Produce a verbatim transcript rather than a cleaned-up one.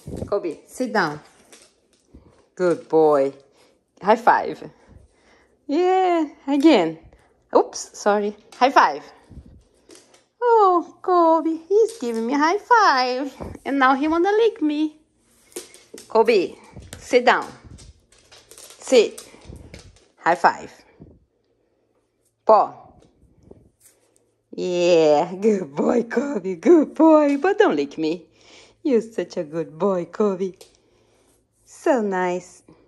Kobe, sit down. Good boy. High five. Yeah, again. Oops, sorry. High five. Oh, Kobe, he's giving me a high five. And now he wanna lick me. Kobe, sit down. Sit. High five. Paw. Yeah, good boy, Kobe. Good boy. But don't lick me. You're such a good boy, Kobe. So nice.